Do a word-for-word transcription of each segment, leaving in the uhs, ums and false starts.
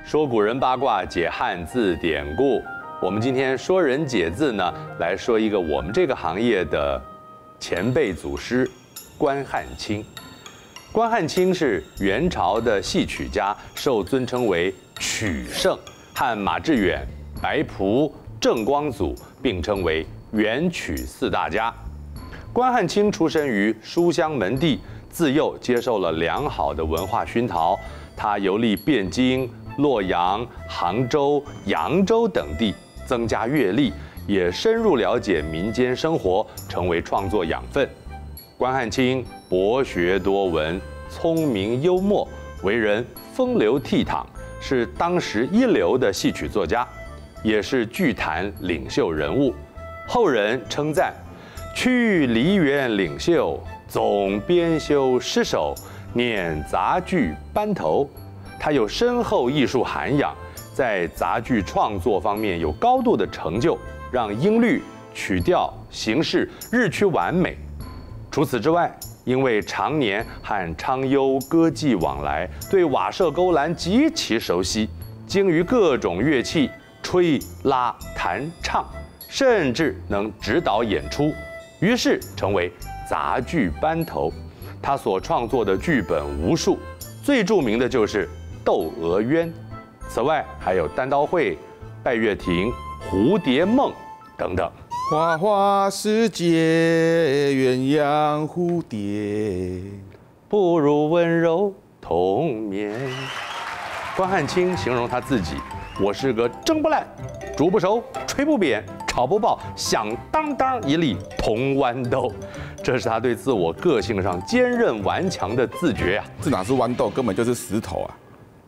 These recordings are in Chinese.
说古人八卦，解汉字典故。我们今天说人解字呢，来说一个我们这个行业的前辈祖师关汉卿。关汉卿是元朝的戏曲家，受尊称为曲圣，和马致远、白朴、郑光祖并称为元曲四大家。关汉卿出身于书香门第，自幼接受了良好的文化熏陶。他游历汴京、洛阳、杭州、扬州等地，增加阅历，也深入了解民间生活，成为创作养分。关汉卿博学多闻，聪明幽默，为人风流倜傥，是当时一流的戏曲作家，也是剧坛领袖人物。后人称赞：去梨园领袖，总编修诗手，念杂剧班头。他有深厚艺术涵养，在杂剧创作方面有高度的成就，让音律、曲调、形式日趋完美。除此之外，因为常年和昌幽歌妓往来，对瓦舍勾栏极其熟悉，精于各种乐器，吹、拉、弹、唱，甚至能指导演出，于是成为杂剧班头。他所创作的剧本无数，最著名的就是《窦娥冤》，此外还有《单刀会》《拜月亭》《蝴蝶梦》等等。 花花世界，鸳鸯蝴蝶， 不如温柔同眠。关汉卿形容他自己：我是个蒸不烂、煮不熟、吹不扁、炒不爆、响当当一粒铜豌豆。这是他对自我个性上坚韧顽强的自觉啊！ 这哪是豌豆，根本就是石头啊！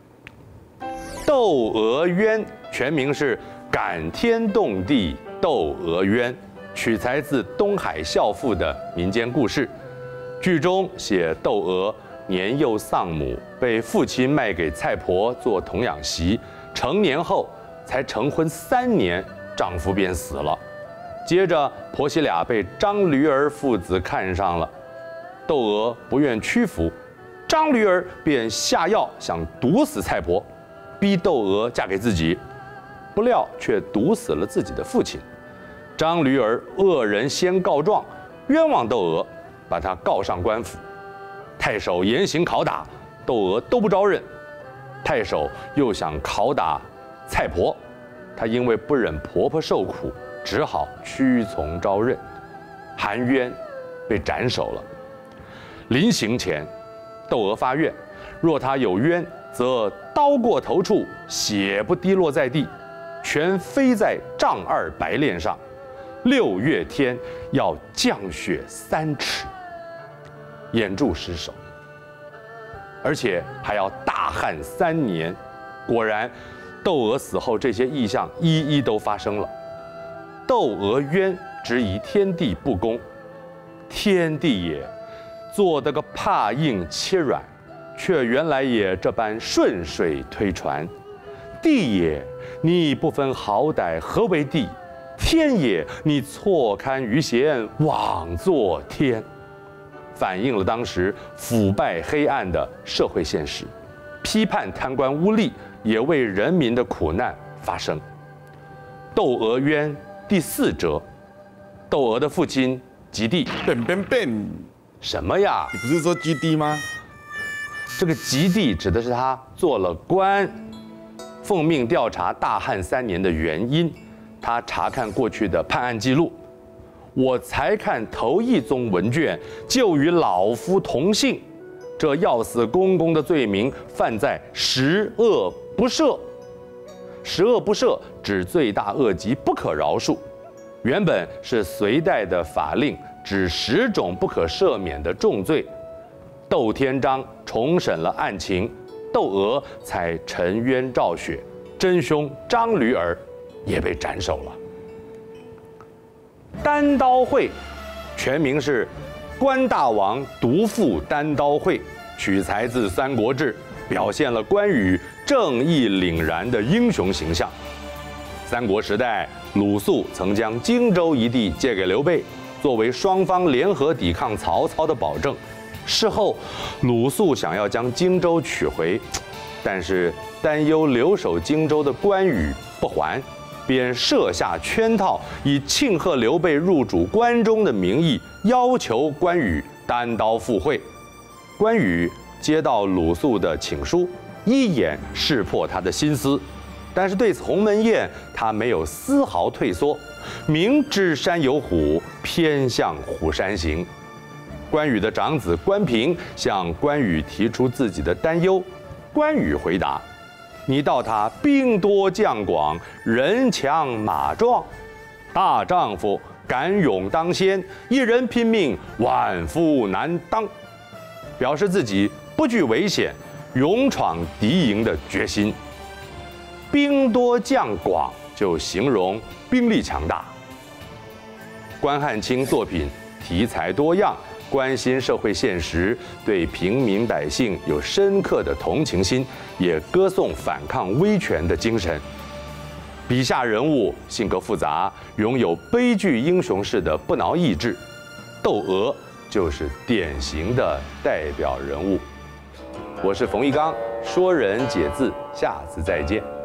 《窦娥冤》全名是《感天动地窦娥冤》，取材自东海孝妇的民间故事。剧中写窦娥年幼丧母，被父亲卖给蔡婆做童养媳，成年后才成婚三年，丈夫便死了。接着婆媳俩被张驴儿父子看上了，窦娥不愿屈服，张驴儿便下药想毒死蔡婆，逼窦娥嫁给自己，不料却毒死了自己的父亲。张驴儿恶人先告状，冤枉窦娥，把他告上官府。太守严刑拷打，窦娥都不招认。太守又想拷打蔡婆，她因为不忍婆婆受苦，只好屈从招认。含冤被斩首了。临刑前，窦娥发愿，若她有冤，则刀过头处，血不滴落在地，全飞在丈二白练上。六月天要降雪三尺，眼柱失手，而且还要大旱三年。果然，窦娥死后，这些异象一一都发生了。窦娥冤质疑天地不公，天地也，做得个怕硬切软，却原来也这般顺水推船。地也，你不分好歹，何为地？天也，你错堪于贤，枉作天。反映了当时腐败黑暗的社会现实，批判贪官污吏，也为人民的苦难发声。窦娥冤第四折，窦娥的父亲及第。 变变变， 什么呀？ 你不是说基地吗？ 这个及第指的是他做了官，奉命调查大旱三年的原因。他查看过去的判案记录，我才看头一宗文卷，就与老夫同姓。这要死公公的罪名，犯在十恶不赦。十恶不赦指罪大恶极，不可饶恕。原本是隋代的法令，指十种不可赦免的重罪。窦天章重审了案情，窦娥才沉冤昭雪，真凶张驴儿也被斩首了。单刀会全名是关大王独赴单刀会，取材自《三国志》，表现了关羽正义凛然的英雄形象。三国时代，鲁肃曾将荆州一地借给刘备，作为双方联合抵抗曹操的保证。事后，鲁肃想要将荆州取回， 但是担忧留守荆州的关羽不还，便设下圈套，以庆贺刘备入主关中的名义，要求关羽单刀赴会。关羽接到鲁肃的请书，一眼识破他的心思，但是对此鸿门宴他没有丝毫退缩，明知山有虎，偏向虎山行。关羽的长子关平向关羽提出自己的担忧，关羽回答：“你道他兵多将广，人强马壮，大丈夫敢勇当先，一人拼命，万夫难当。”表示自己不惧危险，勇闯敌营的决心。兵多将广就形容兵力强大。关汉卿作品题材多样，关心社会现实，对平民百姓有深刻的同情心，也歌颂反抗威权的精神。笔下人物性格复杂，拥有悲剧英雄式的不挠意志。窦娥就是典型的代表人物。我是冯一刚，说人解字，下次再见。